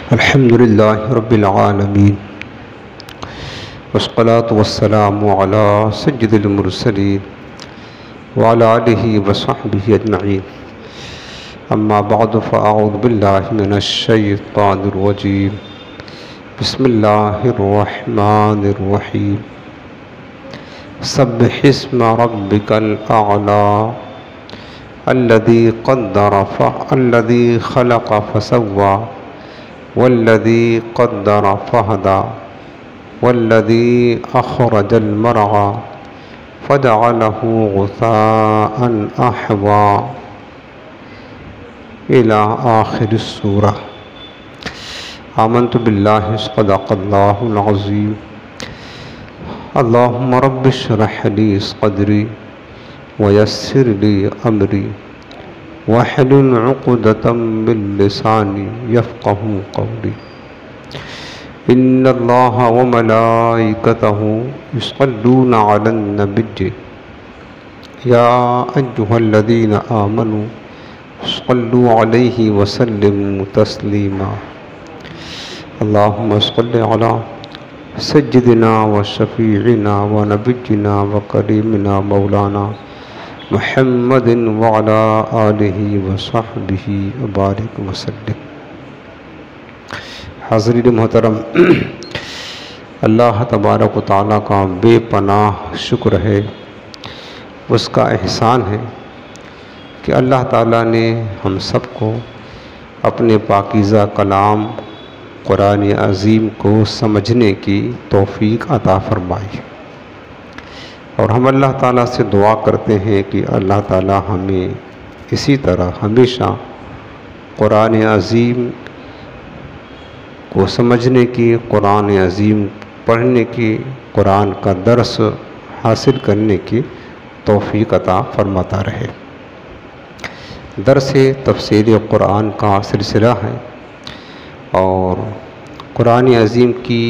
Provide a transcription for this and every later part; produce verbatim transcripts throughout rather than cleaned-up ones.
الحمد لله رب العالمين والصلاة والسلام على سيد المرسلين وعلى آله وصحبه أجمعين. أما بعد فأعوذ بالله من الشيطان الرجيم. بسم الله الرحمن الرحيم. سبح اسم ربك الأعلى الذي قدر الذي خلق فسوى والذي قدر فهدى والذي أخرج المرعى فجعله غثاء أحوى إلى آخر السورة. آمنت بالله صدق الله العظيم. اللهم رب اشرح لي صدري ويسر لي أمري واحلل عقدة من لساني يفقهوا قولي. إن الله وملائكته يصلون على النبي يا أيها الذين آمنوا صلوا عليه وسلموا تسليما. اللهم صل على سيدنا وشفيعنا ونبينا وكريمنا مولانا محمد وعلى آلہ وصحبہ وبارک وسلم. حاضرین محترم، اللہ تبارک و تعالیٰ کا بے پناہ شکر ہے، اس کا احسان ہے کہ اللہ تعالیٰ نے ہم سب کو اپنے پاکیزہ کلام قرآن عظیم کو سمجھنے کی توفیق عطا فرمائی. اور ہم اللہ تعالیٰ سے دعا کرتے ہیں کہ اللہ تعالیٰ ہمیں اسی طرح ہمیشہ قرآن عظیم کو سمجھنے کی، قرآن عظیم پڑھنے کی، قرآن کا درس حاصل کرنے کی توفیق عطا فرماتا رہے. درس تفسیر قرآن کا سلسلہ ہے اور قرآن عظیم کی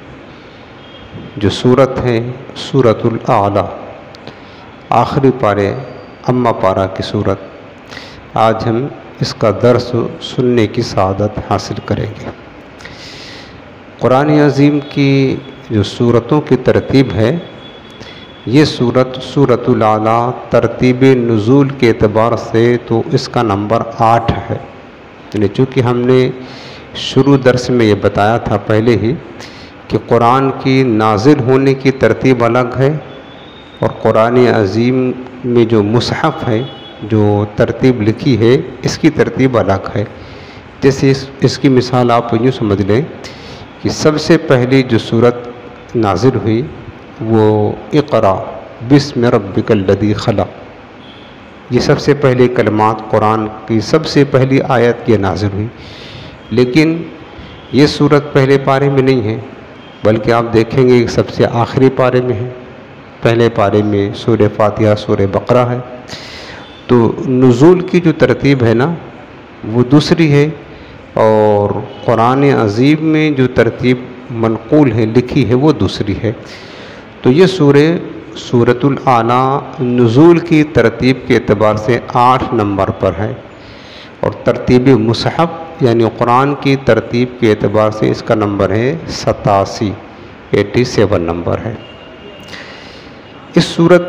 جو صورت ہے سورۃ الاعلیٰ، آخری پارے اما پارہ کی صورت، آج ہم اس کا درس سننے کی سعادت حاصل کریں گے. قرآن عظیم کی جو صورتوں کی ترتیب ہے، یہ صورت سورۃ الاعلیٰ ترتیب نزول کے اعتبار سے تو اس کا نمبر آٹھ ہے. یعنی چونکہ ہم نے شروع درس میں یہ بتایا تھا پہلے ہی کہ قرآن کی نازل ہونے کی ترتیب الگ ہے اور قرآن عظیم میں جو مصحف ہے، جو ترتیب لکھی ہے، اس کی ترتیب الگ ہے. جیسے اس اس کی مثال آپ یوں سمجھ لیں کہ سب سے پہلی جو صورت نازل ہوئی وہ اقرا بسم ربک الذی خلق، یہ سب سے پہلے کلمات قرآن کی سب سے پہلی آیت یہ نازل ہوئی. لیکن یہ صورت پہلے پارے میں نہیں ہے، بلکہ آپ دیکھیں گے کہ سب سے آخری پارے میں ہے. پہلے پارے میں سورہ فاتحہ، سورہ بقرہ ہے. تو نزول کی جو ترتیب ہے نا وہ دوسری ہے، اور قرآن عظیم میں جو ترتیب منقول ہے، لکھی ہے، وہ دوسری ہے. تو یہ سورہ سورۃ الاعلیٰ نزول کی ترتیب کے اعتبار سے آٹھ نمبر پر ہے، اور ترتیب مصحف یعنی قرآن کی ترتیب کے اعتبار سے اس کا نمبر ہے ستاسی، ایٹی سیون نمبر ہے. اس صورت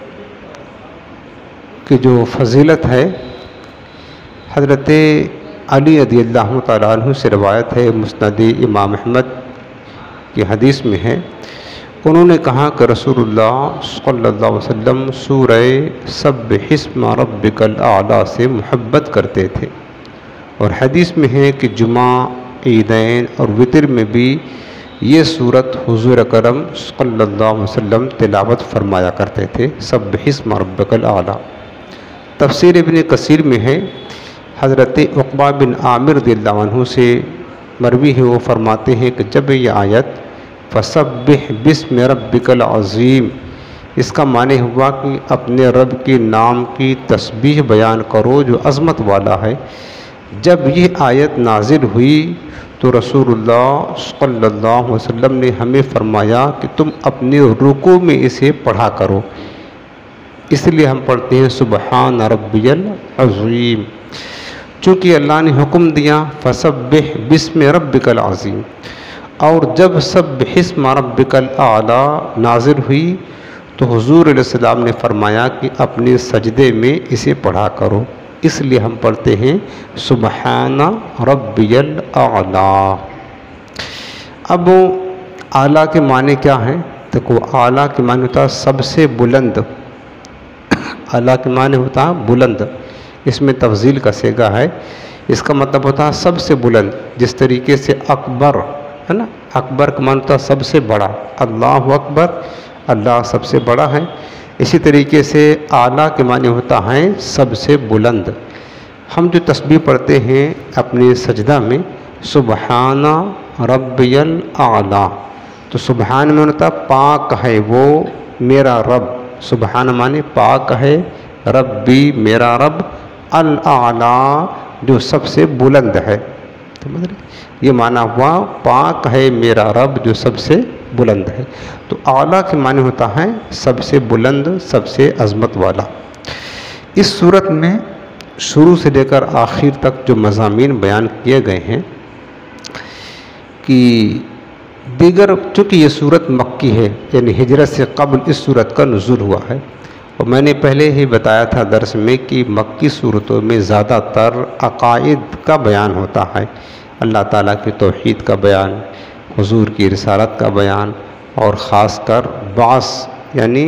کی جو فضیلت ہے، حضرت علی رضی اللہ تعالیٰ عنہ سے روایت ہے، مسند امام احمد کی حدیث میں ہے، انہوں نے کہا کہ رسول اللہ صلی اللہ علیہ وسلم سورہ سبح اسم ربک الاعلیٰ سے محبت کرتے تھے. اور حدیث میں ہے کہ جمعہ، عیدین اور وطر میں بھی یہ صورت حضور اکرم صلی اللہ علیہ وسلم تلاوت فرمایا کرتے تھے، سبح اسم ربک الاعلیٰ. تفسیر ابن کثیر میں ہے، حضرت عقبہ بن عامر رضی اللہ عنہ سے مروی ہے، وہ فرماتے ہیں کہ جب یہ آیت فسبح بسم ربک العظیم، اس کا معنی ہوا کہ اپنے رب کے نام کی تسبیح بیان کرو جو عظمت والا ہے. جب یہ آیت نازل ہوئی تو رسول اللہ صلی اللہ علیہ وسلم نے ہمیں فرمایا کہ تم اپنے رکوع میں اسے پڑھا کرو. اس لیے ہم پڑھتے ہیں سبحان ربی العظیم. چونکہ اللہ نے حکم دیا فسبح بسم ربک العظیم، اور جب سبح اسم ربک الاعلی نازل ہوئی تو حضور علیہ السلام نے فرمایا کہ اپنے سجدے میں اسے پڑھا کرو، اس لیے ہم پڑھتے ہیں سبحان ربی الاعلی۔ اب اعلیٰ کے معنی کیا ہیں؟ دیکھو اعلیٰ کے معنی ہوتا ہے سب سے بلند، اعلیٰ کے معنی ہوتا ہے بلند، اس میں تفضیل کا صیغہ ہے، اس کا مطلب ہوتا ہے سب سے بلند۔ جس طریقے سے اکبر ہے نا، اکبر کا معنی ہوتا ہے سب سے بڑا، اللہ اکبر، اللہ سب سے بڑا ہے۔ اسی طریقے سے اعلیٰ کے معنی ہوتا ہے سب سے بلند۔ ہم جو تسبیح پڑھتے ہیں اپنے سجدہ میں سبحان ربی الاعلی، تو سبحان میں ہوتا پاک ہے وہ میرا رب، سبحان معنی پاک ہے، ربی میرا رب، الاعلی جو سب سے بلند ہے، یہ معنی ہوا پاک ہے میرا رب جو سب سے بلند ہے۔ تو اعلیٰ کے معنی ہوتا ہے سب سے بلند، سب سے عظمت والا۔ اس صورت میں شروع سے لے کر آخر تک جو مضامین بیان کیے گئے ہیں کہ دیگر، چونکہ یہ صورت مکی ہے یعنی ہجرت سے قبل اس صورت کا نزول ہوا ہے، اور میں نے پہلے ہی بتایا تھا درس میں کہ مکی صورتوں میں زیادہ تر عقائد کا بیان ہوتا ہے، اللہ تعالیٰ کی توحید کا بیان، حضور کی رسالت کا بیان، اور خاص کر بعث یعنی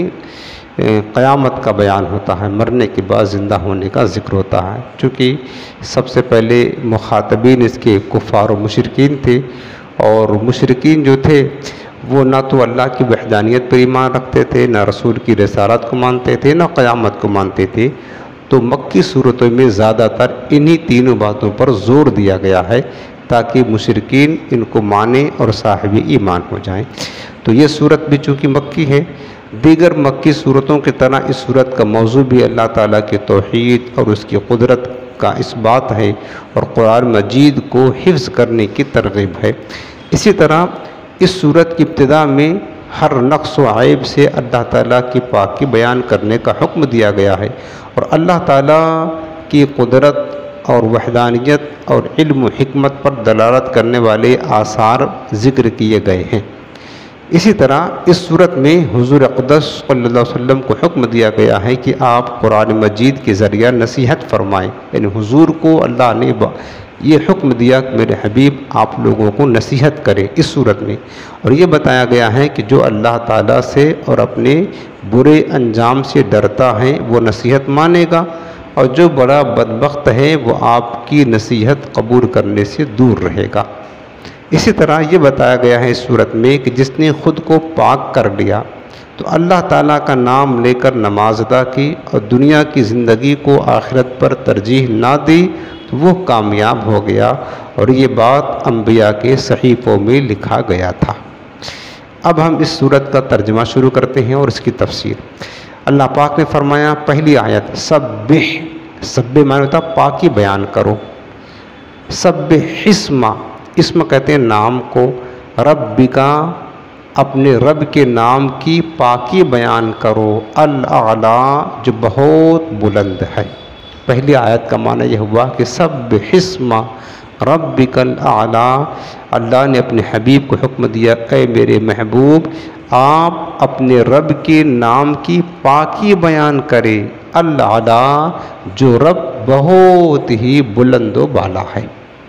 قیامت کا بیان ہوتا ہے، مرنے کے بعد زندہ ہونے کا ذکر ہوتا ہے۔ چونکہ سب سے پہلے مخاطبین اس کے کفار و مشرکین تھے، اور مشرکین جو تھے وہ نہ تو اللہ کی وحدانیت پر ایمان رکھتے تھے، نہ رسول کی رسالت کو مانتے تھے، نہ قیامت کو مانتے تھے۔ تو مکی صورتوں میں زیادہ تر انہی تینوں باتوں پر زور دیا گیا ہے تاکہ مشرکین ان کو مانیں اور صاحب ایمان ہو جائیں۔ تو یہ صورت بھی چونکہ مکی ہے، دیگر مکی صورتوں کی طرح اس صورت کا موضوع بھی اللہ تعالیٰ کی توحید اور اس کی قدرت کا اس بات ہے، اور قرآن مجید کو حفظ کرنے کی ترغیب ہے۔ اسی طرح اس صورت کی ابتدا میں ہر نقص و عیب سے اللہ تعالیٰ کی پاکی بیان کرنے کا حکم دیا گیا ہے، اور اللہ تعالیٰ کی قدرت اور وحدانیت اور علم و حکمت پر دلالت کرنے والے آثار ذکر کیے گئے ہیں۔ اسی طرح اس صورت میں حضور اقدس صلی اللہ علیہ وسلم کو حکم دیا گیا ہے کہ آپ قرآن مجید کے ذریعہ نصیحت فرمائیں، یعنی حضور کو اللہ نے یہ حکم دیا کہ میرے حبیب آپ لوگوں کو نصیحت کریں اس صورت میں، اور یہ بتایا گیا ہے کہ جو اللہ تعالیٰ سے اور اپنے برے انجام سے ڈرتا ہے وہ نصیحت مانے گا، اور جو بڑا بدبخت ہے وہ آپ کی نصیحت قبول کرنے سے دور رہے گا۔ اسی طرح یہ بتایا گیا ہے اس صورت میں کہ جس نے خود کو پاک کر لیا تو اللہ تعالیٰ کا نام لے کر نماز ادا کی اور دنیا کی زندگی کو آخرت پر ترجیح نہ دی تو وہ کامیاب ہو گیا، اور یہ بات انبیاء کے صحیفوں میں لکھا گیا تھا۔ اب ہم اس صورت کا ترجمہ شروع کرتے ہیں اور اس کی تفسیر۔ اللہ پاک نے فرمایا پہلی آیت سبح، سبح معنی ہوتا پاکی بیان کرو، سبح اسم، اسم کہتے ہیں نام کو، رب کا اپنے رب کے نام کی پاکی بیان کرو، الاعلی جو بہت بلند ہے۔ پہلی آیت کا معنی یہ ہوا کہ سبح اسم ربک الاعلی، اللہ نے اپنے حبیب کو حکم دیا اے میرے محبوب آپ اپنے رب کے نام کی پاکی بیان کرے، الاعلی جو رب بہت ہی بلند و بالا ہے۔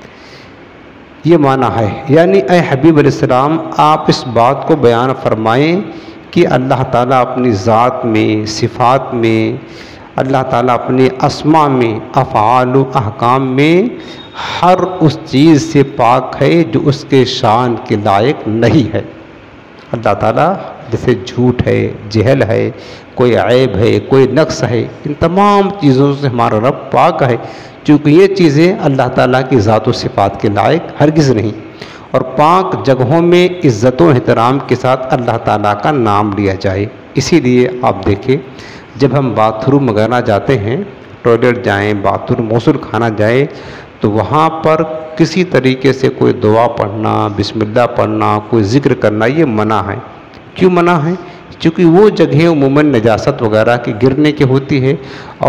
یہ معنی ہے، یعنی اے حبیب علیہ السلام آپ اس بات کو بیان فرمائیں کہ اللہ تعالیٰ اپنی ذات میں، صفات میں، اللہ تعالیٰ اپنے اسماء میں، افعال و احکام میں ہر اس چیز سے پاک ہے جو اس کے شان کے لائق نہیں ہے۔ اللہ تعالیٰ جیسے جھوٹ ہے، جہل ہے، کوئی عیب ہے، کوئی نقص ہے، ان تمام چیزوں سے ہمارا رب پاک ہے، چونکہ یہ چیزیں اللہ تعالیٰ کی ذات و صفات کے لائق ہرگز نہیں، اور پاک جگہوں میں عزت و احترام کے ساتھ اللہ تعالیٰ کا نام لیا جائے۔ اسی لیے آپ دیکھیں جب ہم باتھ روم وغیرہ جاتے ہیں، ٹوائلٹ جائیں، باتھ روم غسل خانہ جائیں، تو وہاں پر کسی طریقے سے کوئی دعا پڑھنا، بسم اللہ پڑھنا، کوئی ذکر کرنا یہ منع ہے۔ کیوں منع ہے؟ چونکہ وہ جگہیں عموماً نجاست وغیرہ کی گرنے کی ہوتی ہے، اور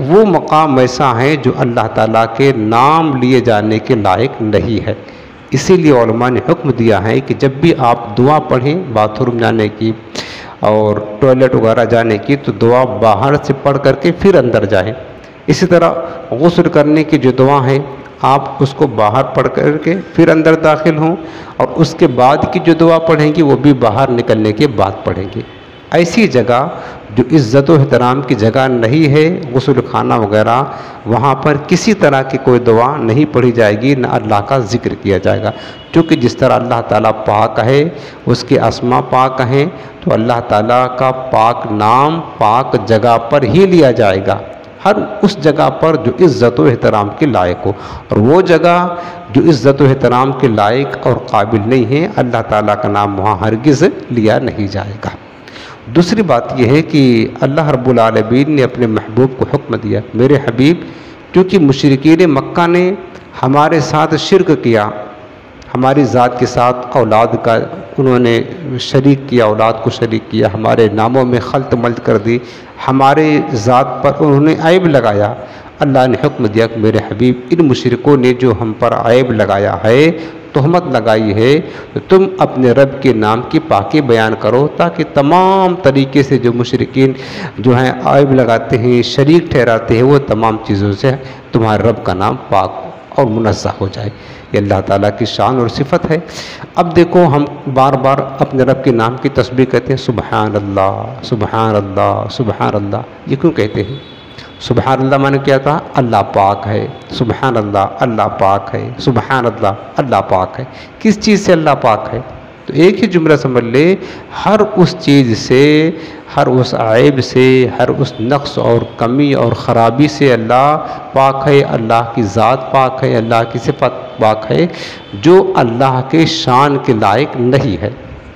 وہ مقام ایسا ہے جو اللہ تعالیٰ کے نام لیے جانے کے لائق نہیں ہے۔ اسی لیے علماء نے حکم دیا ہے کہ جب بھی آپ دعا پڑھیں باتھ روم جانے کی اور ٹوائلٹ وغیرہ جانے کی، تو دعا باہر سے پڑھ کر کے پھر اندر جائیں۔ اسی طرح غسل کرنے کی جو دعا ہے آپ اس کو باہر پڑھ کر کے پھر اندر داخل ہوں، اور اس کے بعد کی جو دعا پڑھیں گی وہ بھی باہر نکلنے کے بعد پڑھیں گے۔ ایسی جگہ جو عزت و احترام کی جگہ نہیں ہے، غسل خانہ وغیرہ، وہاں پر کسی طرح کی کوئی دعا نہیں پڑھی جائے گی، نہ اللہ کا ذکر کیا جائے گا، کیونکہ جس طرح اللہ تعالیٰ پاک ہے، اس کے اسما پاک ہیں، تو اللہ تعالیٰ کا پاک نام پاک جگہ پر ہی لیا جائے گا، ہر اس جگہ پر جو عزت و احترام کے لائق ہو، اور وہ جگہ جو عزت و احترام کے لائق اور قابل نہیں ہے، اللہ تعالیٰ کا نام وہاں ہرگز لیا نہیں جائے گا۔ دوسری بات یہ ہے کہ اللہ رب العالمین نے اپنے محبوب کو حکم دیا، میرے حبیب، کیونکہ مشرکین مکہ نے ہمارے ساتھ شرک کیا، ہماری ذات کے ساتھ اولاد کا انہوں نے شریک کیا، اولاد کو شریک کیا، ہمارے ناموں میں خلط ملط کر دی، ہمارے ذات پر انہوں نے عیب لگایا۔ اللہ نے حکم دیا کہ میرے حبیب، ان مشرکوں نے جو ہم پر عیب لگایا ہے، تہمت لگائی ہے، تو تم اپنے رب کے نام کی پاکی بیان کرو، تاکہ تمام طریقے سے جو مشرکین جو ہیں عیب لگاتے ہیں، شریک ٹھہراتے ہیں، وہ تمام چیزوں سے تمہارے رب کا نام پاک اور منزہ ہو جائے۔ یہ اللہ تعالیٰ کی شان اور صفت ہے۔ اب دیکھو، ہم بار بار اپنے رب کے نام کی تسبیح کہتے ہیں، سبحان اللہ سبحان اللہ سبحان اللہ۔ یہ کیوں کہتے ہیں؟ سبحان اللہ معنی کیا تھا؟ اللہ پاک ہے، سبحان اللہ اللہ پاک ہے، سبحان اللہ اللہ پاک ہے۔ کس چیز سے اللہ پاک ہے؟ تو ایک ہی جملہ سمجھ لے، ہر اس چیز سے، ہر اس عیب سے، ہر اس نقص اور کمی اور خرابی سے اللہ پاک ہے، اللہ کی ذات پاک ہے، اللہ کی صفت پاک ہے، جو اللہ کے شان کے لائق نہیں ہے،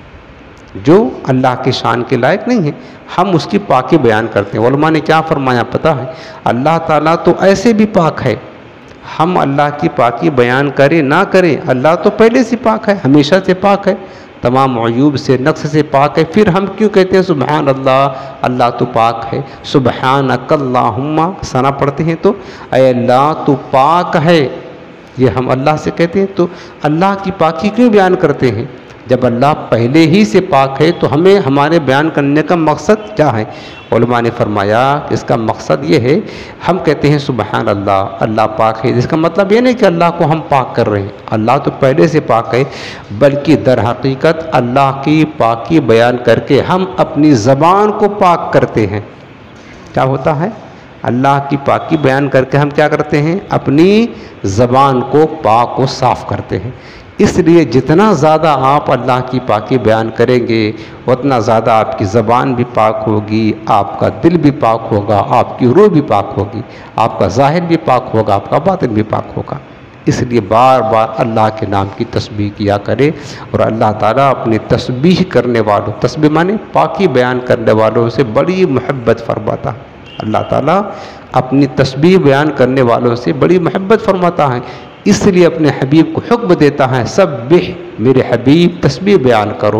جو اللہ کے شان کے لائق نہیں ہے، ہم اس کی پاکی بیان کرتے ہیں۔ علماء نے کیا فرمایا پتہ ہے؟ اللہ تعالیٰ تو ایسے بھی پاک ہے، ہم اللہ کی پاکی بیان کریں نہ کریں، اللہ تو پہلے سے پاک ہے، ہمیشہ سے پاک ہے، تمام عیوب سے، نقص سے پاک ہے، پھر ہم کیوں کہتے ہیں سبحان اللہ؟ اللہ تو پاک ہے۔ سبحانک اللہم ثنا پڑھتے ہیں تو اے اللہ تو پاک ہے، یہ ہم اللہ سے کہتے ہیں، تو اللہ کی پاکی کیوں بیان کرتے ہیں؟ جب اللہ پہلے ہی سے پاک ہے تو ہمیں ہمارے بیان کرنے کا مقصد کیا ہے؟ علماء نے فرمایا کہ اس کا مقصد یہ ہے، ہم کہتے ہیں سبحان اللہ اللہ پاک ہے، اس کا مطلب یہ نہیں کہ اللہ کو ہم پاک کر رہے ہیں، اللہ تو پہلے سے پاک ہے، بلکہ در حقیقت اللہ کی پاکی بیان کر کے ہم اپنی زبان کو پاک کرتے ہیں۔ کیا ہوتا ہے؟ اللہ کی پاکی بیان کر کے ہم کیا کرتے ہیں؟ اپنی زبان کو پاک و صاف کرتے ہیں۔ اس لیے جتنا زیادہ آپ اللہ کی پاکی بیان کریں گے، اتنا زیادہ آپ کی زبان بھی پاک ہوگی، آپ کا دل بھی پاک ہوگا، آپ کی روح بھی پاک ہوگی، آپ کا ظاہر بھی پاک ہوگا، آپ کا باطن بھی پاک ہوگا۔ اس لیے بار بار اللہ کے نام کی تسبیح کیا کرے، اور اللہ تعالیٰ اپنی تسبیح کرنے والوں، تسبیح مانے پاکی بیان کرنے والوں سے بڑی محبت فرماتا ہے۔ اللہ تعالیٰ اپنی تسبیح بیان کرنے والوں سے بڑی محبت فرماتا ہے، اس لیے اپنے حبیب کو حکم دیتا ہے، سبح میرے حبیب تسبیح بیان کرو،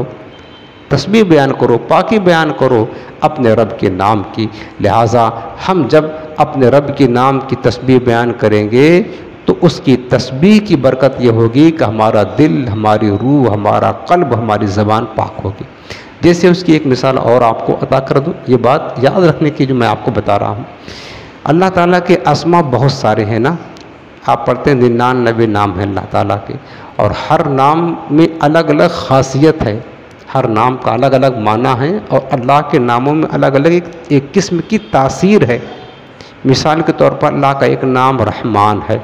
تسبیح بیان کرو، پاکی بیان کرو اپنے رب کے نام کی۔ لہٰذا ہم جب اپنے رب کے نام کی تسبیح بیان کریں گے تو اس کی تسبیح کی برکت یہ ہوگی کہ ہمارا دل، ہماری روح، ہمارا قلب، ہماری زبان پاک ہوگی۔ جیسے اس کی ایک مثال اور آپ کو عطا کر دوں، یہ بات یاد رکھنے کی جو میں آپ کو بتا رہا ہوں۔ اللہ تعالیٰ کے اسما بہت سارے ہیں نا، آپ پڑھتے ہیں ننانوے نام ہیں اللہ تعالیٰ کے، اور ہر نام میں الگ الگ خاصیت ہے، ہر نام کا الگ الگ معنی ہے، اور اللہ کے ناموں میں الگ الگ ایک, ایک قسم کی تاثیر ہے۔ مثال کے طور پر اللہ کا ایک نام رحمان ہے،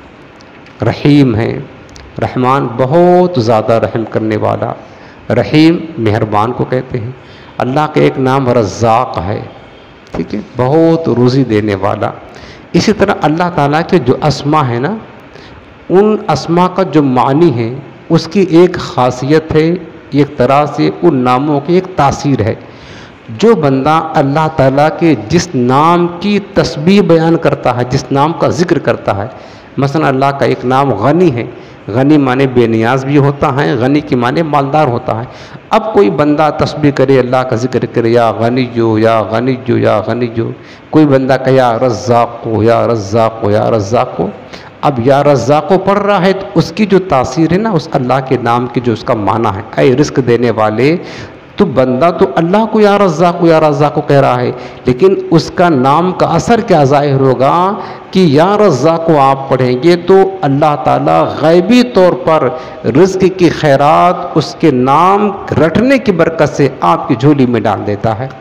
رحیم ہے، رحمان بہت زیادہ رحم کرنے والا، رحیم مہربان کو کہتے ہیں۔ اللہ کا ایک نام رزاق ہے، ٹھیک ہے، بہت روزی دینے والا۔ اسی طرح اللہ تعالیٰ کے جو اسما ہیں نا، ان اسما کا جو معنی ہے اس کی ایک خاصیت ہے، ایک طرح سے ان ناموں کی ایک تاثیر ہے۔ جو بندہ اللہ تعالیٰ کے جس نام کی تسبیح بیان کرتا ہے، جس نام کا ذکر کرتا ہے، مثلا اللہ کا ایک نام غنی ہے، غنی معنی بے نیاز بھی ہوتا ہے، غنی کی معنی مالدار ہوتا ہے۔ اب کوئی بندہ تسبیح کرے، اللہ کا ذکر کرے، یا غنی جو یا غنی جو یا غنی جو، کوئی بندہ کہ یا رزاق ہو یا رزاق ہو یا رزاق ہو، اب یا رزاق کو پڑھ رہا ہے تو اس کی جو تاثیر ہے نا، اس اللہ کے نام کی جو اس کا معنی ہے، اے رزق دینے والے، تو بندہ تو اللہ کو یا رزاق کو یا رزاق کو کہہ رہا ہے، لیکن اس کا نام کا اثر کیا ظاہر ہوگا کہ یا رزاق کو آپ پڑھیں گے تو اللہ تعالیٰ غیبی طور پر رزق کی خیرات اس کے نام رٹنے کی برکت سے آپ کی جھولی میں ڈال دیتا ہے۔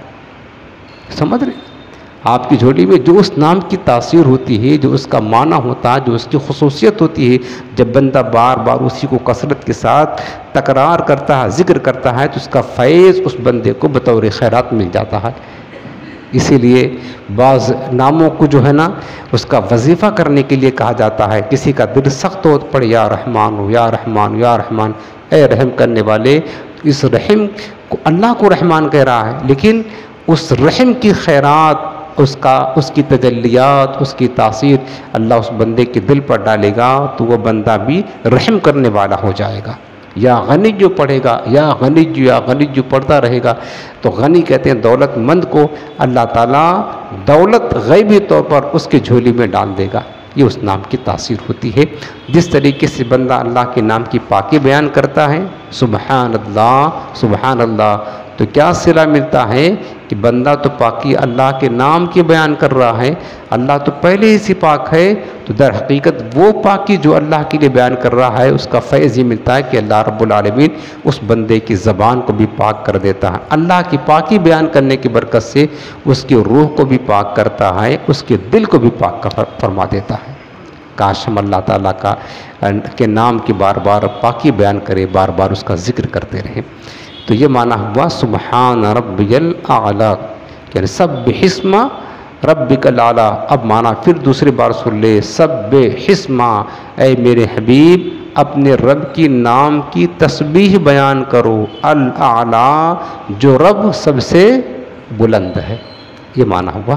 سمجھ رہے؟ آپ کی جھولی میں جو اس نام کی تاثیر ہوتی ہے، جو اس کا معنی ہوتا ہے، جو اس کی خصوصیت ہوتی ہے، جب بندہ بار بار اسی کو کثرت کے ساتھ تکرار کرتا ہے، ذکر کرتا ہے، تو اس کا فیض اس بندے کو بطور خیرات مل جاتا ہے۔ اسی لیے بعض ناموں کو جو ہے نا اس کا وظیفہ کرنے کے لیے کہا جاتا ہے۔ کسی کا دل سخت ہو تو پڑھے یا رحمان ہو یا رحمان یا رحمان، اے رحم کرنے والے۔ اس رحم کو اللہ کو رحمان کہہ رہا ہے، لیکن اس رحم کی خیرات، اس کا اس کی تجلیات، اس کی تاثیر اللہ اس بندے کے دل پر ڈالے گا تو وہ بندہ بھی رحم کرنے والا ہو جائے گا۔ یا غنی جو پڑھے گا، یا غنی جو یا غنی جو پڑھتا رہے گا، تو غنی کہتے ہیں دولت مند کو، اللہ تعالیٰ دولت غیبی طور پر اس کی جھولی میں ڈال دے گا۔ یہ اس نام کی تاثیر ہوتی ہے۔ جس طریقے سے بندہ اللہ کے نام کی پاکی بیان کرتا ہے، سبحان اللہ سبحان اللہ، تو کیا صلہ ملتا ہے کہ بندہ تو پاکی اللہ کے نام کی بیان کر رہا ہے، اللہ تو پہلے ہی سے پاک ہے، تو در حقیقت وہ پاکی جو اللہ کے لیے بیان کر رہا ہے اس کا فیض یہ ملتا ہے کہ اللہ رب العالمین اس بندے کی زبان کو بھی پاک کر دیتا ہے۔ اللہ کی پاکی بیان کرنے کی برکت سے اس کی روح کو بھی پاک کرتا ہے، اس کے دل کو بھی پاک فرما دیتا ہے۔ کاش ہم اللہ تعالیٰ کا کے نام کی بار بار پاکی بیان کرے، بار بار اس کا ذکر کرتے رہیں۔ تو یہ معنی ہوا سبحان ربی الاعلیٰ، یعنی سبح اسم ربک الاعلیٰ۔ اب معنی پھر دوسری بار سن لے، سبح اسم، اے میرے حبیب اپنے رب کی نام کی تسبیح بیان کرو، الاعلیٰ جو رب سب سے بلند ہے۔ یہ معنی ہوا۔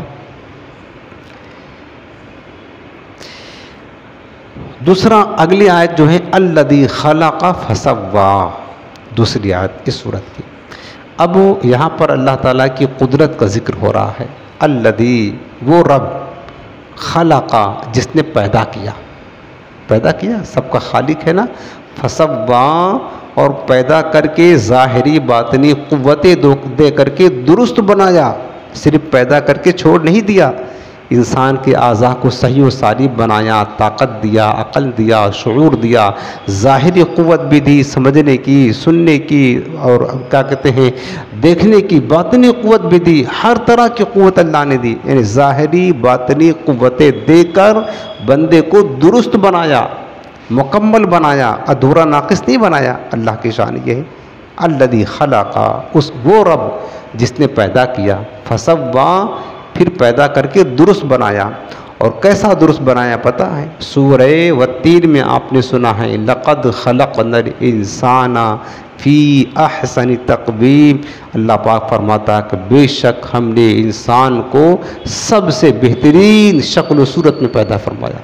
دوسرا اگلی آیت جو ہے الذی خلق فسوا، دوسری آیت اس صورت کی۔ اب یہاں پر اللہ تعالیٰ کی قدرت کا ذکر ہو رہا ہے۔ الذی، وہ رب، خلق، جس نے پیدا کیا، پیدا کیا، سب کا خالق ہے نا، فسوا، اور پیدا کر کے ظاہری باطنی قوتیں دے کر کے درست بنایا، صرف پیدا کر کے چھوڑ نہیں دیا، انسان کے اعضاء کو صحیح و سالم بنایا، طاقت دیا، عقل دیا، شعور دیا، ظاہری قوت بھی دی، سمجھنے کی، سننے کی، اور کیا کہتے ہیں دیکھنے کی، باطنی قوت بھی دی، ہر طرح کی قوت اللہ نے دی، یعنی ظاہری باطنی قوتیں دے کر بندے کو درست بنایا، مکمل بنایا، ادھورا ناقص نہیں بنایا۔ اللہ کی شان یہ ہے الذی خلق، اس وہ رب جس نے پیدا کیا، فسوا، پھر پیدا کر کے درست بنایا۔ اور کیسا درست بنایا پتہ ہے؟ سورہ والتین میں آپ نے سنا ہے لقد خلقنا الانسان فی احسن تقویم، اللہ پاک فرماتا ہے کہ بے شک ہم نے انسان کو سب سے بہترین شکل و صورت میں پیدا فرمایا۔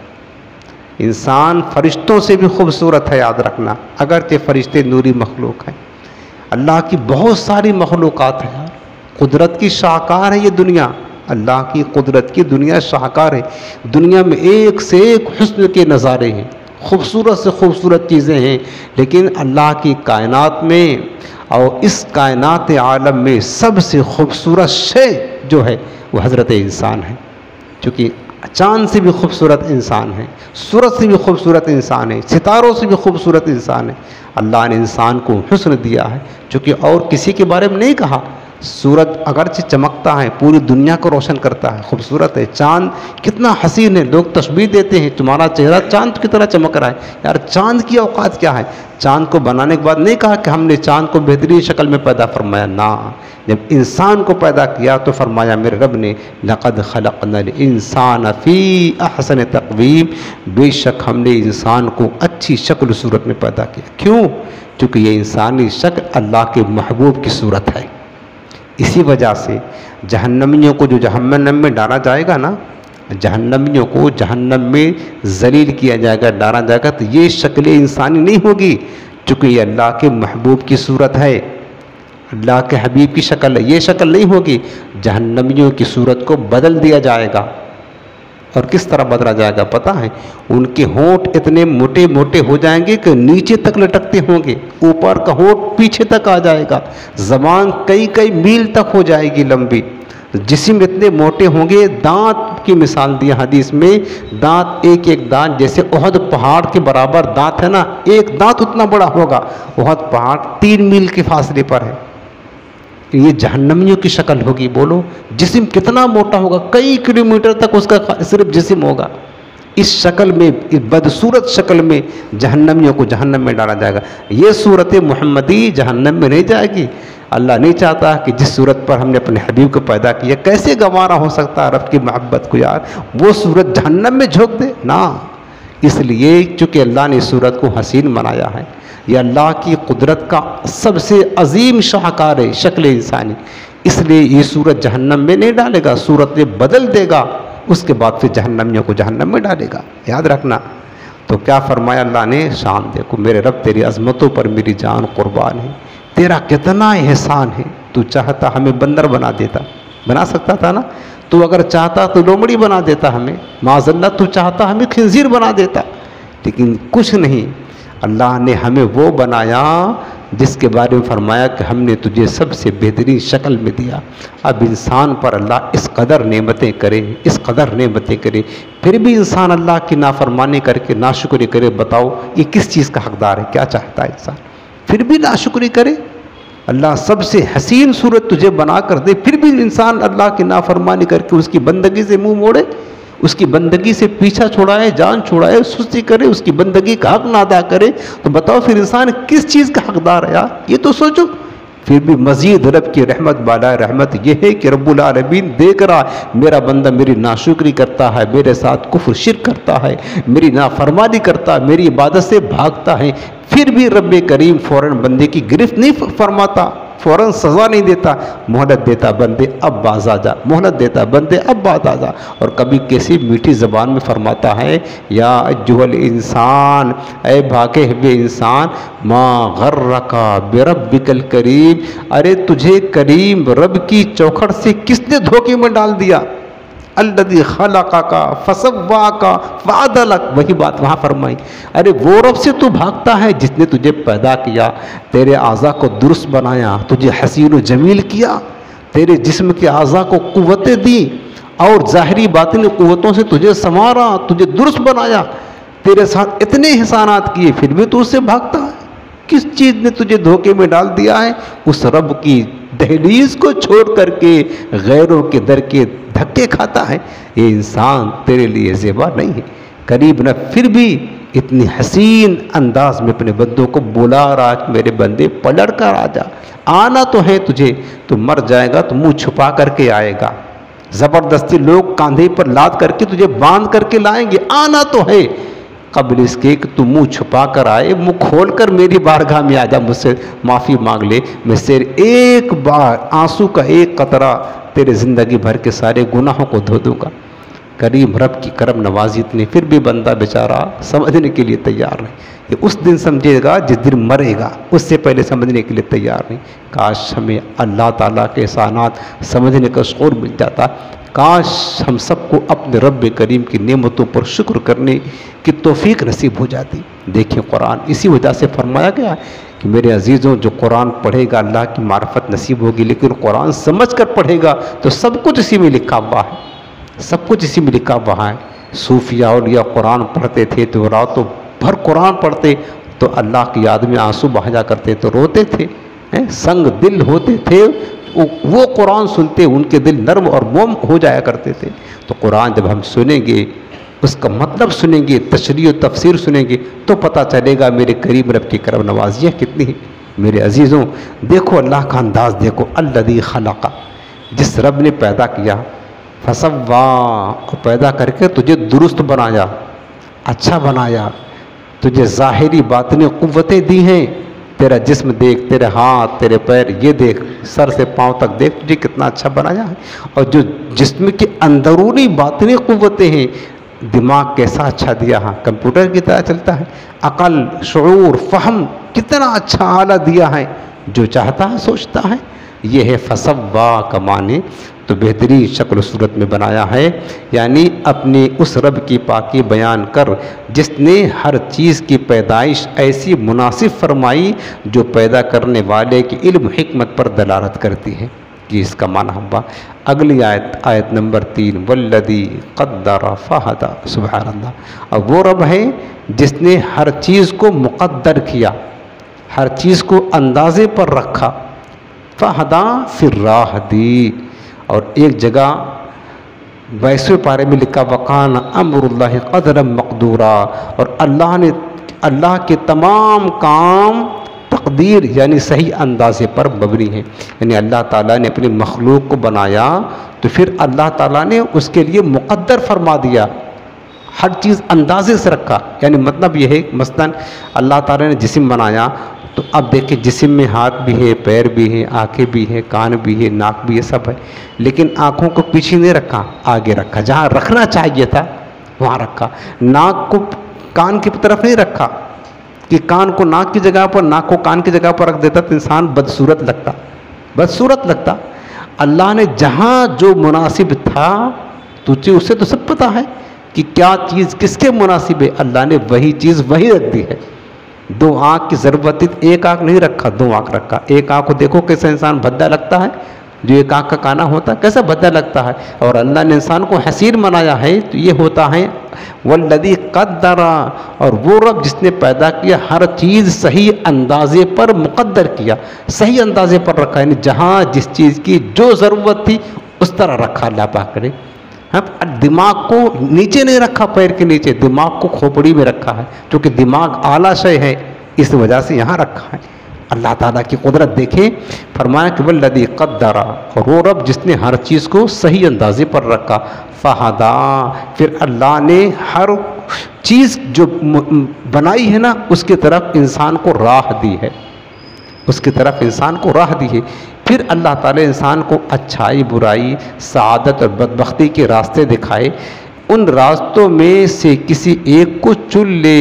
انسان فرشتوں سے بھی خوبصورت ہے، یاد رکھنا، اگرچہ فرشتے نوری مخلوق ہیں، اللہ کی بہت ساری مخلوقات ہیں، قدرت کی شاہکار ہے یہ دنیا، اللہ کی قدرت کی دنیا شاہکار ہے، دنیا میں ایک سے ایک حسن کے نظارے ہیں، خوبصورت سے خوبصورت چیزیں ہیں، لیکن اللہ کی کائنات میں اور اس کائنات عالم میں سب سے خوبصورت شے جو ہے وہ حضرت انسان ہے، چونکہ چاند سے بھی خوبصورت انسان ہے، سورج سے بھی خوبصورت انسان ہے، ستاروں سے بھی خوبصورت انسان ہے۔ اللہ نے انسان کو حسن دیا ہے، چونکہ اور کسی کے بارے میں نہیں کہا۔ سورج اگرچہ چمکتا ہے، پوری دنیا کو روشن کرتا ہے، خوبصورت ہے، چاند کتنا حسین ہے، لوگ تشبیہ دیتے ہیں تمہارا چہرہ چاند کی طرح چمک رہا ہے، یار چاند کی اوقات کیا ہے؟ چاند کو بنانے کے بعد نہیں کہا کہ ہم نے چاند کو بہترین شکل میں پیدا فرمایا، نہ، جب انسان کو پیدا کیا تو فرمایا میرے رب نے لقد خلقنا الانسان فی احسن تقویم، بے شک ہم نے انسان کو اچھی شکل و صورت میں پیدا کیا۔ کیوں؟ چونکہ یہ انسانی شکل اللہ کے محبوب کی صورت ہے۔ اسی وجہ سے جہنمیوں کو جو جہنم میں ڈالا جائے گا نا، جہنمیوں کو جہنم میں ذلیل کیا جائے گا، ڈالا جائے گا، تو یہ شکل انسانی نہیں ہوگی، چونکہ یہ اللہ کے محبوب کی صورت ہے، اللہ کے حبیب کی شکل ہے، یہ شکل نہیں ہوگی۔ جہنمیوں کی صورت کو بدل دیا جائے گا، اور کس طرح بدلا جائے گا پتہ ہے؟ ان کے ہونٹ اتنے موٹے موٹے ہو جائیں گے کہ نیچے تک لٹکتے ہوں گے، اوپر کا ہونٹ پیچھے تک آ جائے گا، زبان کئی کئی میل تک ہو جائے گی لمبی، جسم اتنے موٹے ہوں گے، دانت کی مثال دی حدیث میں، دانت ایک ایک دانت جیسے احد پہاڑ کے برابر دانت ہے نا، ایک دانت اتنا بڑا ہوگا، احد پہاڑ تین میل کے فاصلے پر ہے۔ یہ جہنمیوں کی شکل ہوگی، بولو جسم کتنا موٹا ہوگا، کئی کلومیٹر تک اس کا صرف جسم ہوگا۔ اس شکل میں، اس بدصورت شکل میں جہنمیوں کو جہنم میں ڈالا جائے گا۔ یہ صورت محمدی جہنم میں نہیں جائے گی۔ اللہ نہیں چاہتا کہ جس صورت پر ہم نے اپنے حبیب کو پیدا کیا، کیسے گوارا ہو سکتا ہے رب کی محبت کو یار، وہ صورت جہنم میں جھونک دے نا۔ اس لیے چونکہ اللہ نے اس صورت کو حسین بنایا ہے، یہ اللہ کی قدرت کا سب سے عظیم شاہکار ہے شکل انسانی، اس لیے یہ صورت جہنم میں نہیں ڈالے گا، صورت میں بدل دے گا، اس کے بعد پھر جہنمیوں کو جہنم میں ڈالے گا، یاد رکھنا۔ تو کیا فرمایا اللہ نے؟ شان دیکھو میرے رب تیری عظمتوں پر میری جان قربان ہے، تیرا کتنا احسان ہے، تو چاہتا ہمیں بندر بنا دیتا، بنا سکتا تھا نا، تو اگر چاہتا تو لومڑی بنا دیتا ہمیں، معاذ اللہ تو چاہتا ہمیں خنزیر بنا دیتا، لیکن کچھ نہیں، اللہ نے ہمیں وہ بنایا جس کے بارے میں فرمایا کہ ہم نے تجھے سب سے بہترین شکل میں دیا۔ اب انسان پر اللہ اس قدر نعمتیں کرے، اس قدر نعمتیں کرے، پھر بھی انسان اللہ کی نافرمانی کر کے ناشکری کرے، بتاؤ یہ کس چیز کا حقدار ہے؟ کیا چاہتا ہے انسان؟ پھر بھی ناشکری کرے، اللہ سب سے حسین صورت تجھے بنا کر دے، پھر بھی انسان اللہ کی نافرمانی کر کے اس کی بندگی سے منہ موڑے، اس کی بندگی سے پیچھا چھوڑائے، جان چھوڑائے، سستی کرے، اس کی بندگی کا حق نہ ادا کرے، تو بتاؤ پھر انسان کس چیز کا حقدار ہے یار؟ یہ تو سوچو۔ پھر بھی مزید رب کی رحمت بالا رحمت یہ ہے کہ رب العالمین دیکھ رہا ہے میرا بندہ میری ناشکری کرتا ہے، میرے ساتھ کفر شرک کرتا ہے، میری نافرمانی کرتا ہے، میری عبادت سے بھاگتا ہے، پھر بھی رب کریم فوراً بندے کی گرفت نہیں فرماتا، فوراً سزا نہیں دیتا، مہلت دیتا، بندے اب باز آ جا، مہلت دیتا، بندے اب باز آ جا، اور کبھی کسی میٹھی زبان میں فرماتا ہے یا ایھا الانسان، اے بھاگے ہوئے انسان، ما غرک بربک الکریم، ارے تجھے کریم رب کی چوکھٹ سے کس نے دھوکے میں ڈال دیا؟ الذی خلقک فسواک فعدلک، وہی بات وہاں فرمائی، ارے وہ رب سے تو بھاگتا ہے جس نے تجھے پیدا کیا، تیرے اعضاء کو درست بنایا، تجھے حسین و جمیل کیا، تیرے جسم کے اعضاء کو قوتیں دی، اور ظاہری باطنی قوتوں سے تجھے سنوارا، تجھے درست بنایا، تیرے ساتھ اتنے احسانات کیے، پھر بھی تو اس سے بھاگتا ہے۔ کس چیز نے تجھے دھوکے میں ڈال دیا ہے؟ اس رب کی دہلیز کو چھوڑ کر کے غیروں کے در کے دھکے کھاتا ہے۔ یہ انسان تیرے لیے زیبا نہیں ہے، قریب نہ، پھر بھی اتنی حسین انداز میں اپنے بندوں کو بلا رہا کہ میرے بندے پلٹ کر آ جا، آنا تو ہے تجھے، تو مر جائے گا تو منہ چھپا کر کے آئے گا، زبردستی لوگ کاندھے پر لاد کر کے تجھے باندھ کر کے لائیں گے، آنا تو ہے، قبل اس کے کہ تو منہ چھپا کر آئے، منہ کھول کر میری بارگاہ میں آ جا، مجھ سے معافی مانگ لے، میں صرف ایک بار آنسو کا ایک قطرہ تیرے زندگی بھر کے سارے گناہوں کو دھو دوں گا۔ کریم رب کی کرم نوازی اتنی، پھر بھی بندہ بیچارہ سمجھنے کے لیے تیار نہیں، یہ اس دن سمجھے گا جس دن مرے گا، اس سے پہلے سمجھنے کے لیے تیار نہیں۔ کاش ہمیں اللہ تعالیٰ کے احسانات سمجھنے کا شعور مل جاتا، کاش ہم سب کو اپنے رب کریم کی نعمتوں پر شکر کرنے کی توفیق نصیب ہو جاتی۔ دیکھیں قرآن اسی وجہ سے فرمایا گیا کہ میرے عزیزوں جو قرآن پڑھے گا اللہ کی معرفت نصیب ہوگی، لیکن قرآن سمجھ کر پڑھے گا تو سب کچھ اسی میں لکھا ہوا ہے، سب کچھ اسی میں لکھا ہوا ہے۔ صوفیاء اولیاء قرآن پڑھتے تھے تو راتوں بھر قرآن پڑھتے تو اللہ کی یاد میں آنسو بہا کرتے تو روتے تھے، سنگ دل ہوتے تھے، وہ قرآن سنتے ان کے دل نرم اور موم ہو جایا کرتے تھے۔ تو قرآن جب ہم سنیں گے، اس کا مطلب سنیں گے، تشریح و تفسیر سنیں گے، تو پتہ چلے گا میرے کریم رب کی کرم نوازیاں کتنی ہیں۔ میرے عزیزوں دیکھو اللہ کا انداز دیکھو، الذی خلق، جس رب نے پیدا کیا، فسوا، پیدا کر کے تجھے درست بنایا، اچھا بنایا، تجھے ظاہری باطنی قوتیں دی ہیں تیرا جسم دیکھ، تیرے ہاتھ، تیرے پیر، یہ دیکھ، سر سے پاؤں تک دیکھ، تجھے کتنا اچھا بنایا ہے۔ اور جو جسم کی اندرونی باطنی قوتیں ہیں، دماغ کیسا اچھا دیا ہے، کمپیوٹر کی طرح چلتا ہے، عقل، شعور، فہم، کتنا اچھا آلہ دیا ہے، جو چاہتا ہے سوچتا ہے۔ یہ ہے فسوا کا معنی، تو بہترین شکل و صورت میں بنایا ہے، یعنی اپنے اس رب کی پاکی بیان کر جس نے ہر چیز کی پیدائش ایسی مناسب فرمائی جو پیدا کرنے والے کی علم حکمت پر دلالت کرتی ہے۔ یہ اس کا معنی ہوا۔ اگلی آیت آیت نمبر تین، والذی قدر فہدی، سبحان اللہ۔ اب وہ رب ہے جس نے ہر چیز کو مقدر کیا، ہر چیز کو اندازے پر رکھا، فہدا پھر راہ دی۔ اور ایک جگہ بائیسویں پارے میں لکھا وکان امر اللہ قدرا مقدورا، اور اللہ نے اللہ کے تمام کام تقدیر یعنی صحیح اندازے پر مبنی ہیں، یعنی اللہ تعالیٰ نے اپنی مخلوق کو بنایا تو پھر اللہ تعالیٰ نے اس کے لیے مقدر فرما دیا، ہر چیز اندازے سے رکھا۔ یعنی مطلب یہ ہے مثلاً اللہ تعالیٰ نے جسم بنایا تو اب دیکھیں جسم میں ہاتھ بھی ہے، پیر بھی ہے، آنکھیں بھی ہے، کان بھی ہے، ناک بھی ہے، سب ہے، لیکن آنکھوں کو پیچھے نہیں رکھا، آگے رکھا، جہاں رکھنا چاہیے تھا وہاں رکھا۔ ناک کو کان کی طرف نہیں رکھا کہ کان کو ناک کی جگہ پر، ناک کو کان کی جگہ پر رکھ دیتا تو انسان بدصورت لگتا، بدصورت لگتا۔ اللہ نے جہاں جو مناسب تھا، تجھے اسے تو سب پتہ ہے کہ کیا چیز کس کے مناسب ہے، اللہ نے وہی چیز وہی رکھ دی ہے۔ دو آنکھ کی ضرورت تھی، ایک آنکھ نہیں رکھا، دو آنکھ رکھا۔ ایک آنکھ کو دیکھو کیسے انسان بھدا لگتا ہے، جو ایک آنکھ کا کانا ہوتا ہے کیسا بھدا لگتا ہے، اور اللہ نے انسان کو حسین بنایا ہے تو یہ ہوتا ہے والذی قدر، اور وہ رب جس نے پیدا کیا ہر چیز صحیح اندازے پر مقدر کیا، صحیح اندازے پر رکھا، یعنی جہاں جس چیز کی جو ضرورت تھی اس طرح رکھا اللہ پاک نے۔ دماغ کو نیچے نہیں رکھا، پیر کے نیچے، دماغ کو کھوپڑی میں رکھا ہے، کیونکہ دماغ اعلیٰ شے ہے اس وجہ سے یہاں رکھا ہے۔ اللہ تعالیٰ کی قدرت دیکھیں، فرمایا کہ والذی قدر، اور وہ رب جس نے ہر چیز کو صحیح اندازے پر رکھا، فہدا، پھر اللہ نے ہر چیز جو بنائی ہے نا اس کی طرف انسان کو راہ دی ہے، اس کی طرف انسان کو راہ دی ہے۔ پھر اللہ تعالیٰ انسان کو اچھائی، برائی، سعادت اور بدبختی کے راستے دکھائے، ان راستوں میں سے کسی ایک کو چن لے،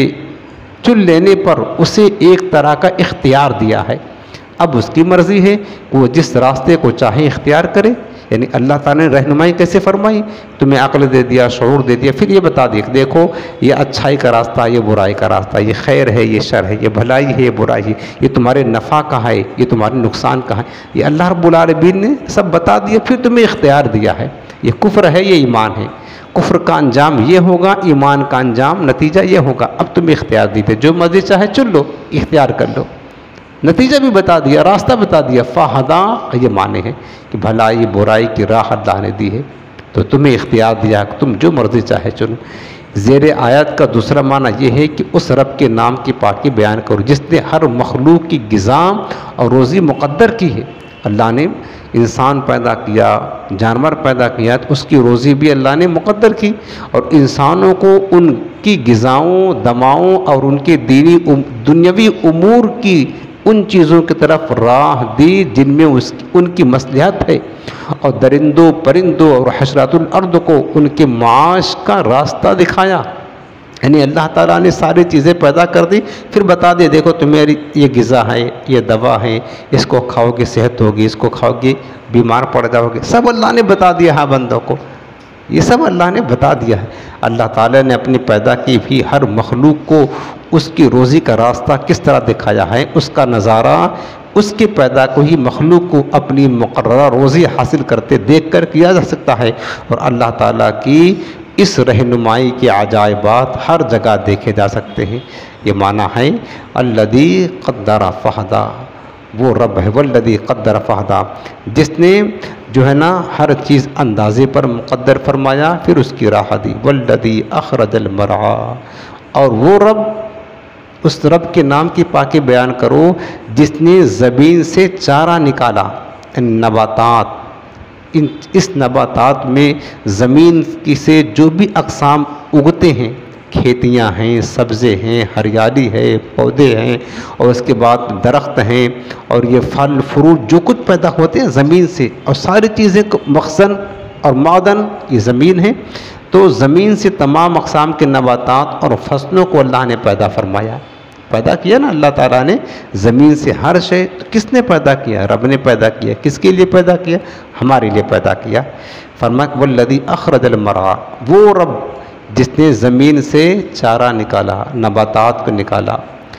چن لینے پر اسے ایک طرح کا اختیار دیا ہے۔ اب اس کی مرضی ہے کہ وہ جس راستے کو چاہے اختیار کرے، یعنی اللہ تعالیٰ نے رہنمائی کیسے فرمائی، تمہیں عقل دے دیا، شعور دے دیا، پھر یہ بتا دیا کہ دیکھو یہ اچھائی کا راستہ، یہ برائی کا راستہ، یہ خیر ہے، یہ شر ہے، یہ بھلائی ہے، یہ برائی ہے، یہ تمہارے نفع کا ہے، یہ تمہارے نقصان کا ہے، یہ اللہ رب العالمین نے سب بتا دیا، پھر تمہیں اختیار دیا ہے، یہ کفر ہے، یہ ایمان ہے، کفر کا انجام یہ ہوگا، ایمان کا انجام نتیجہ یہ ہوگا، اب تمہیں اختیار دیتے، جو مرضی چاہے چن لو، اختیار کر لو، نتیجہ بھی بتا دیا، راستہ بتا دیا۔ فہدا یہ معنی ہے کہ بھلائی برائی کی راہ اللہ نے دی ہے، تو تمہیں اختیار دیا کہ تم جو مرضی چاہے چنو۔ زیر آیت کا دوسرا معنی یہ ہے کہ اس رب کے نام کی پاکی بیان کرو جس نے ہر مخلوق کی غذا اور روزی مقدر کی ہے۔ اللہ نے انسان پیدا کیا، جانور پیدا کیا، تو اس کی روزی بھی اللہ نے مقدر کی، اور انسانوں کو ان کی غذاؤں، دماؤں اور ان کے دینی دنیاوی امور کی ان چیزوں کی طرف راہ دی جن میں اس ان کی مصلحت ہے، اور درندوں، پرندوں اور حشرات الارض کو ان کے معاش کا راستہ دکھایا۔ یعنی اللہ تعالیٰ نے ساری چیزیں پیدا کر دی، پھر بتا دے دیکھو تمہاری یہ غذا ہے، یہ دوا ہے، اس کو کھاؤ گے صحت ہوگی، اس کو کھاؤ گے بیمار پڑ جاؤ گے، سب اللہ نے بتا دیا ہے بندوں کو، یہ سب اللہ نے بتا دیا ہے۔ اللہ تعالیٰ نے اپنی پیدا کی بھی ہر مخلوق کو اس کی روزی کا راستہ کس طرح دکھایا ہے، اس کا نظارہ اس کے پیدا کو ہی مخلوق کو اپنی مقررہ روزی حاصل کرتے دیکھ کر کیا جا سکتا ہے، اور اللہ تعالیٰ کی اس رہنمائی کے عجائبات ہر جگہ دیکھے جا سکتے ہیں۔ یہ معنی ہے الذی قدر فہدا، وہ رب ہے والذی قدر فہدا جس نے جو ہے نا ہر چیز اندازے پر مقدر فرمایا، پھر اس کی راہ دی۔ والذی اخرج المرعا، اور وہ رب، اس رب کے نام کی پاکی بیان کرو جس نے زمین سے چارہ نکالا، نباتات، ان اس نباتات میں زمین کی سے جو بھی اقسام اگتے ہیں، کھیتیاں ہیں، سبزے ہیں، ہریالی ہے، پودے ہیں، اور اس کے بعد درخت ہیں، اور یہ پھل فروٹ جو کچھ پیدا ہوتے ہیں زمین سے، اور ساری چیزیں مخزن اور معدن یہ زمین ہے۔ تو زمین سے تمام اقسام کے نباتات اور فصلوں کو اللہ نے پیدا فرمایا، پیدا کیا نا اللہ تعالیٰ نے زمین سے ہر شے۔ کس نے پیدا کیا؟ رب نے پیدا کیا۔ کس کے لیے پیدا کیا؟ ہمارے لیے پیدا کیا۔ فرمایا والذی اخرج المرعى، وہ رب جس نے زمین سے چارہ نکالا، نباتات کو نکالا،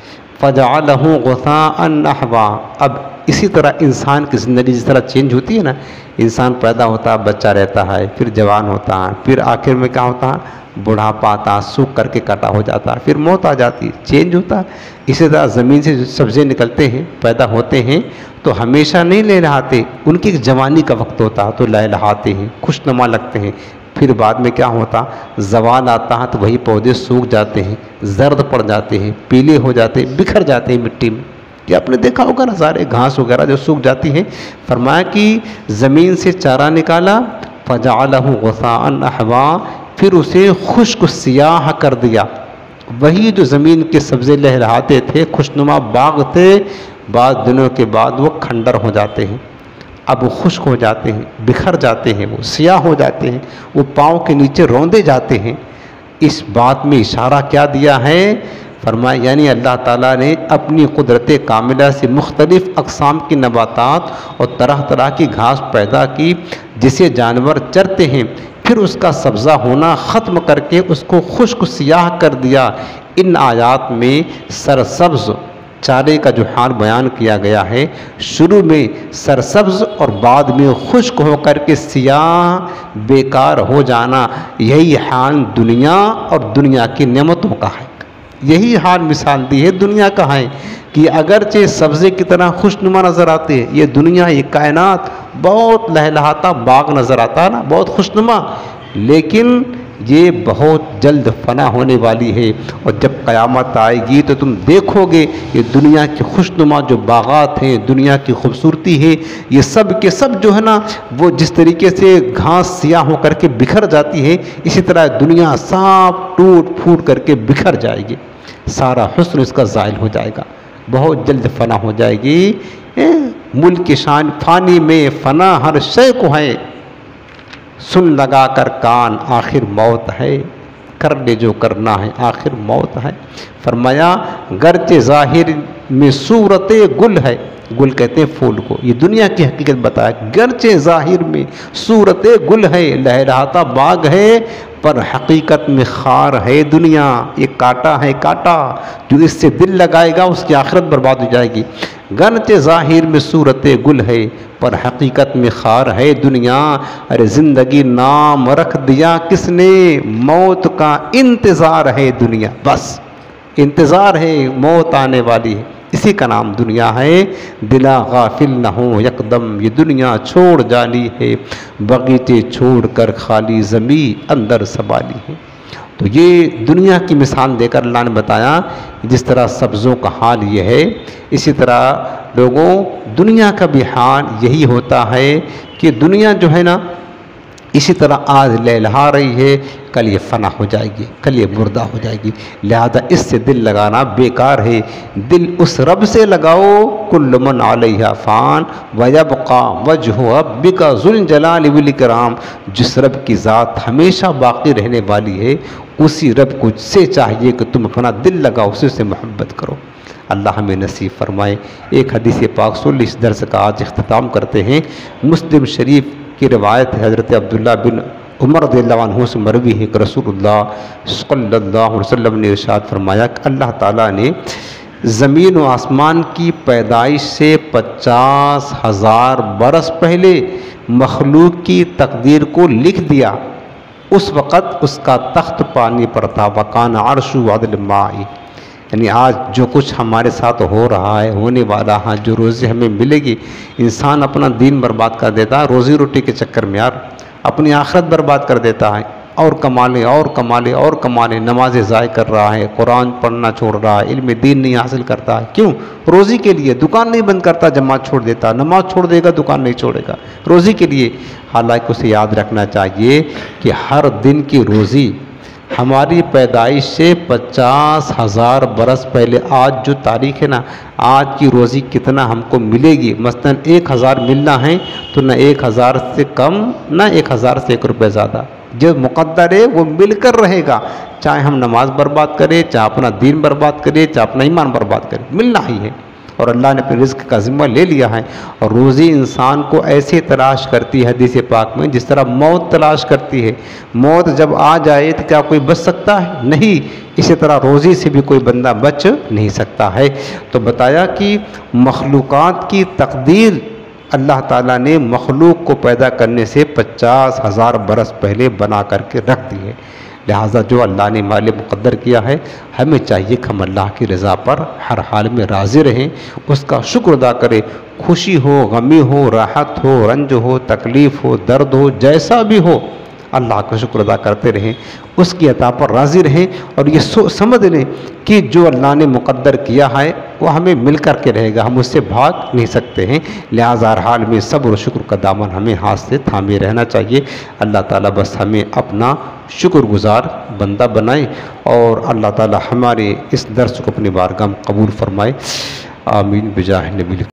فجعلہ غثاء نحوا۔ اب اسی طرح انسان کی زندگی جس طرح چینج ہوتی ہے نا، انسان پیدا ہوتا ہے، بچہ رہتا ہے، پھر جوان ہوتا ہے، پھر آخر میں کیا ہوتا ہے؟ بڑھاپا آتا ہے، سوکھ کر کے کٹا ہو جاتا ہے، پھر موت آ جاتی ہے، چینج ہوتا ہے۔ اسی طرح زمین سے سبزے نکلتے ہیں، پیدا ہوتے ہیں تو ہمیشہ نہیں لے لہاتے، ان کی ایک جوانی کا وقت ہوتا ہے تو لے لہاتے ہیں، خوشنما لگتے ہیں، پھر بعد میں کیا ہوتا؟ زوال آتا ہے تو وہی پودے سوکھ جاتے ہیں، زرد پڑ جاتے ہیں، پیلے ہو جاتے ہیں، بکھر جاتے ہیں مٹی میں۔ یہ آپ نے دیکھا ہوگا نا، سارے گھاس وغیرہ جو سوکھ جاتی ہیں۔ فرمایا کہ زمین سے چارہ نکالا، فجعلہ غثاء نحوا، پھر اسے خشک سیاہ کر دیا۔ وہی جو زمین کے سبزے لہراتے تھے، خوشنما باغ تھے، بعض دنوں کے بعد وہ کھنڈر ہو جاتے ہیں، اب وہ خشک ہو جاتے ہیں، بکھر جاتے ہیں، وہ سیاہ ہو جاتے ہیں، وہ پاؤں کے نیچے روندے جاتے ہیں۔ اس بات میں اشارہ کیا دیا ہے؟ فرمایا یعنی اللہ تعالیٰ نے اپنی قدرت کاملہ سے مختلف اقسام کی نباتات اور طرح طرح کی گھاس پیدا کی جسے جانور چرتے ہیں، پھر اس کا سبزہ ہونا ختم کر کے اس کو خشک سیاہ کر دیا۔ ان آیات میں سرسبز چارے کا جو حال بیان کیا گیا ہے، شروع میں سرسبز اور بعد میں خشک ہو کر کے سیاہ بیکار ہو جانا، یہی حال دنیا اور دنیا کی نعمتوں کا ہے۔ یہی حال مثال دی ہے دنیا کا ہے کہ اگرچہ سبزے کی طرح خوشنما نظر آتے ہیں، یہ دنیا، یہ کائنات بہت لہلہاتا باغ نظر آتا ہے نا، بہت خوشنما، لیکن یہ بہت جلد فنا ہونے والی ہے، اور جب قیامت آئے گی تو تم دیکھو گے یہ دنیا کی خوشنما جو باغات ہیں، دنیا کی خوبصورتی ہے، یہ سب کے سب جو ہے نا، وہ جس طریقے سے گھاس سیاہ ہو کر کے بکھر جاتی ہے، اسی طرح دنیا صاف ٹوٹ پھوٹ کر کے بکھر جائے گی، سارا حسن اس کا زائل ہو جائے گا، بہت جلد فنا ہو جائے گی۔ ملک کی شان فانی میں فنا ہر شے کو ہے، سن لگا کر کان آخر موت ہے، کر لے جو کرنا ہے آخر موت ہے۔ فرمایا گرچہ ظاہر میں صورت گل ہے، گل کہتے ہیں پھول کو، یہ دنیا کی حقیقت بتایا، گرچہ ظاہر میں صورت گل ہے، لہراتا باغ ہے، پر حقیقت میں خار ہے دنیا، یہ کاٹا ہے، کاٹا جو اس سے دل لگائے گا اس کی آخرت برباد ہو جائے گی۔ گرچہ ظاہر میں صورت گل ہے، پر حقیقت میں خار ہے دنیا، ارے زندگی نام رکھ دیا کس نے، موت کا انتظار ہے دنیا، بس انتظار ہے، موت آنے والی ہے، اسی کا نام دنیا ہے۔ دلا غافل نہ ہو یکدم، یہ دنیا چھوڑ جانی ہے، باغیچے چھوڑ کر خالی زمین اندر سنبھالی ہے۔ تو یہ دنیا کی مثال دے کر اللہ نے بتایا جس طرح سبزوں کا حال یہ ہے، اسی طرح لوگوں دنیا کا بھی حال یہی ہوتا ہے کہ دنیا جو ہے نا اسی طرح آج لہلہا رہی ہے، کل یہ فنا ہو جائے گی، کل یہ مردہ ہو جائے گی، لہذا اس سے دل لگانا بیکار ہے۔ دل اس رب سے لگاؤ کل من علیہا فان ویبقى وجہ ربک ذو الجلال والاکرام، جس رب کی ذات ہمیشہ باقی رہنے والی ہے، اسی رب کو سے چاہیے کہ تم اپنا دل لگاؤ، اسی سے محبت کرو۔ اللہ ہمیں نصیب فرمائے۔ ایک حدیث پاک سن اس درس کا آج اختتام کرتے ہیں۔ مسلم شریف کی روایت ہے، حضرت عبداللہ بن عمر رضی اللہ عنہ سے مروی ہے کہ رسول اللہ صلی اللہ علیہ وسلم نے ارشاد فرمایا کہ اللہ تعالیٰ نے زمین و آسمان کی پیدائش سے پچاس ہزار برس پہلے مخلوق کی تقدیر کو لکھ دیا۔ اس وقت اس کا تخت پانی پر تھا، وَكَانَ عَرْشُهُ عَلَى الْمَاءِ، یعنی آج جو کچھ ہمارے ساتھ ہو رہا ہے، ہونے والا ہے، جو روزی ہمیں ملے گی، انسان اپنا دین برباد کر دیتا ہے روزی روٹی کے چکر میں، یار اپنی آخرت برباد کر دیتا ہے، اور کما لے اور کما لے اور کما لے، نمازیں ضائع کر رہا ہے، قرآن پڑھنا چھوڑ رہا ہے، علم دین نہیں حاصل کرتا ہے، کیوں؟ روزی کے لیے۔ دکان نہیں بند کرتا، جماعت چھوڑ دیتا، نماز چھوڑ دے گا، دکان نہیں چھوڑے گا، روزی کے لیے۔ حالانکہ اسے یاد رکھنا چاہیے کہ ہر دن کی روزی، ہماری پیدائش سے پچاس ہزار برس پہلے آج جو تاریخ ہے نا، آج کی روزی کتنا ہم کو ملے گی، مثلاً ایک ہزار ملنا ہے تو نہ ایک ہزار سے کم نہ ایک ہزار سے ایک روپے زیادہ، جو مقدر ہے وہ مل کر رہے گا، چاہے ہم نماز برباد کریں، چاہے اپنا دین برباد کریں، چاہے اپنا ایمان برباد کریں، ملنا ہی ہے۔ اور اللہ نے اپنے رزق کا ذمہ لے لیا ہے، اور روزی انسان کو ایسے تلاش کرتی ہے حدیث پاک میں جس طرح موت تلاش کرتی ہے۔ موت جب آ جائے تو کیا کوئی بچ سکتا ہے؟ نہیں۔ اسی طرح روزی سے بھی کوئی بندہ بچ نہیں سکتا ہے۔ تو بتایا کہ مخلوقات کی تقدیر اللہ تعالیٰ نے مخلوق کو پیدا کرنے سے پچاس ہزار برس پہلے بنا کر کے رکھ دی ہے، لہٰذا جو اللہ نے ہمارے لیے مقدر کیا ہے، ہمیں چاہیے کہ ہم اللہ کی رضا پر ہر حال میں راضی رہیں، اس کا شکر ادا کریں، خوشی ہو، غمی ہو، راحت ہو، رنج ہو، تکلیف ہو، درد ہو، جیسا بھی ہو اللہ کا شکر ادا کرتے رہیں، اس کی عطا پر راضی رہیں، اور یہ سمجھ لیں کہ جو اللہ نے مقدر کیا ہے وہ ہمیں مل کر کے رہے گا، ہم اس سے بھاگ نہیں سکتے ہیں، لہٰذا ہر حال میں صبر و شکر کا دامن ہمیں ہاتھ سے تھامے رہنا چاہیے۔ اللہ تعالیٰ بس ہمیں اپنا شکر گزار بندہ بنائے، اور اللہ تعالیٰ ہمارے اس درس کو اپنی بارگاہ میں قبول فرمائے، آمین بجاہ نبی۔